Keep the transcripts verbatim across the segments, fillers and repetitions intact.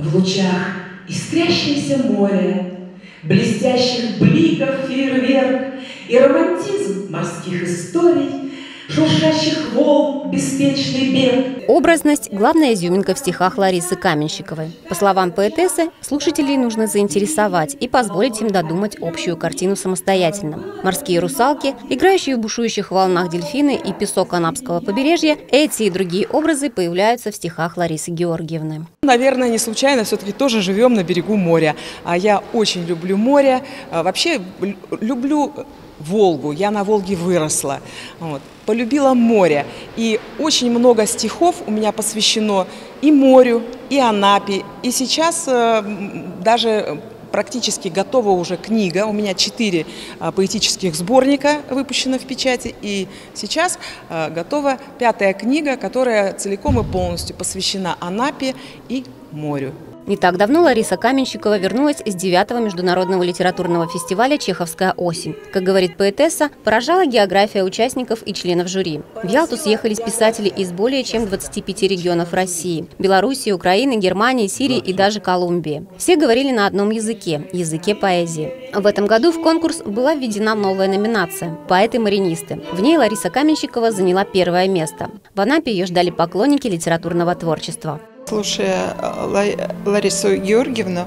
В лучах искрящееся море, блестящих бликов фейерверк и романтизм морских историй, шуршащих волн беспечный бег. Образность – главная изюминка в стихах Ларисы Каменщиковой. По словам поэтессы, слушателей нужно заинтересовать и позволить им додумать общую картину самостоятельно. Морские русалки, играющие в бушующих волнах дельфины и песок Анапского побережья – эти и другие образы появляются в стихах Ларисы Георгиевны. Наверное, не случайно, все-таки тоже живем на берегу моря. А я очень люблю море, вообще люблю Волгу, я на Волге выросла, вот. Полюбила море. И очень много стихов у меня посвящено и морю, и Анапе. И сейчас э, даже практически готова уже книга. У меня четыре э, поэтических сборника выпущено в печати. И сейчас э, готова пятая книга, которая целиком и полностью посвящена Анапе и морю. Не так давно Лариса Каменщикова вернулась с девятого международного литературного фестиваля «Чеховская осень». Как говорит поэтесса, поражала география участников и членов жюри. В Ялту съехались писатели из более чем двадцати пяти регионов России – Белоруссии, Украины, Германии, Сирии и даже Колумбии. Все говорили на одном языке – языке поэзии. В этом году в конкурс была введена новая номинация – «Поэты-маринисты». В ней Лариса Каменщикова заняла первое место. В Анапе ее ждали поклонники литературного творчества. Слушая Ларису Георгиевну,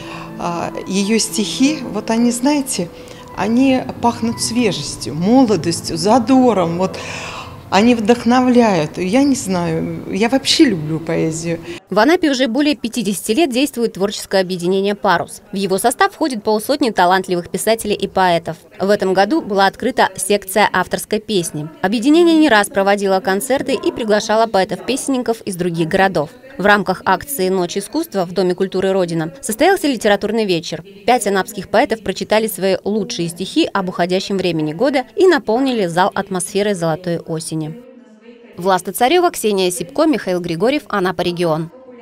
ее стихи, вот они, знаете, они пахнут свежестью, молодостью, задором, вот они вдохновляют. Я не знаю, я вообще люблю поэзию. В Анапе уже более пятидесяти лет действует творческое объединение «Парус». В его состав входит полсотни талантливых писателей и поэтов. В этом году была открыта секция авторской песни. Объединение не раз проводило концерты и приглашало поэтов-песенников из других городов. В рамках акции «Ночь искусства» в Доме культуры «Родина» состоялся литературный вечер. Пять анапских поэтов прочитали свои лучшие стихи об уходящем времени года и наполнили зал атмосферой золотой осени. Власта Царева, Ксения Сипко, Михаил Григорьев, Анапа регион.